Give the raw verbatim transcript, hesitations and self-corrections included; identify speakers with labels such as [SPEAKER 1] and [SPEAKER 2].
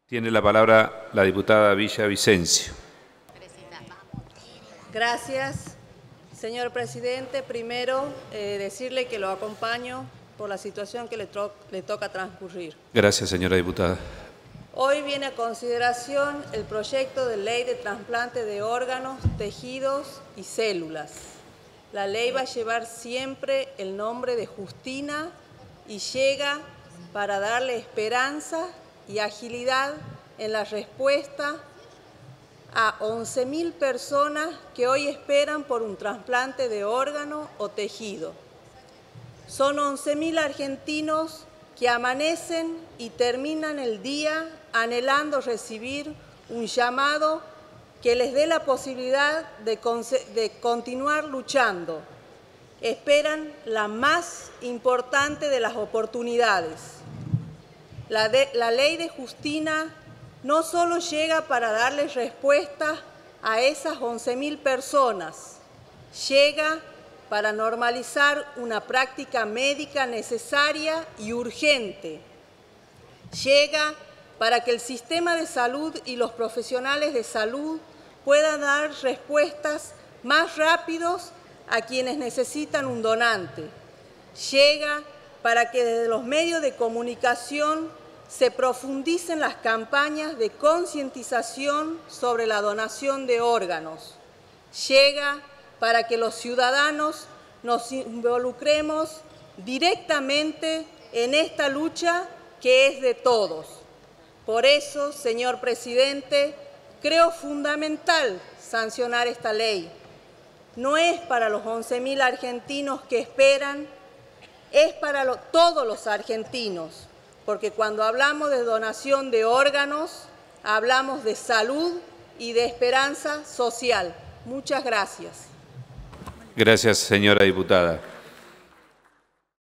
[SPEAKER 1] Tiene la palabra la diputada Villavicencio.
[SPEAKER 2] Gracias, señor presidente. Primero, eh, decirle que lo acompaño por la situación que le, le toca transcurrir.
[SPEAKER 1] Gracias, señora diputada.
[SPEAKER 2] Hoy viene a consideración el proyecto de ley de trasplante de órganos, tejidos y células. La ley va a llevar siempre el nombre de Justina y llega para darle esperanza y agilidad en la respuesta a once mil personas que hoy esperan por un trasplante de órgano o tejido. Son once mil argentinos que amanecen y terminan el día anhelando recibir un llamado que les dé la posibilidad de, de continuar luchando. Esperan la más importante de las oportunidades. La, de, la ley de Justina no solo llega para darles respuesta a esas once mil personas, llega para normalizar una práctica médica necesaria y urgente. Llega para que el sistema de salud y los profesionales de salud puedan dar respuestas más rápidos a quienes necesitan un donante. Llega para que desde los medios de comunicación se profundicen las campañas de concientización sobre la donación de órganos. Llega para que los ciudadanos nos involucremos directamente en esta lucha que es de todos. Por eso, señor presidente, creo fundamental sancionar esta ley. No es para los once mil argentinos que esperan, es para lo, todos los argentinos, porque cuando hablamos de donación de órganos, hablamos de salud y de esperanza social. Muchas gracias.
[SPEAKER 1] Gracias, señora diputada.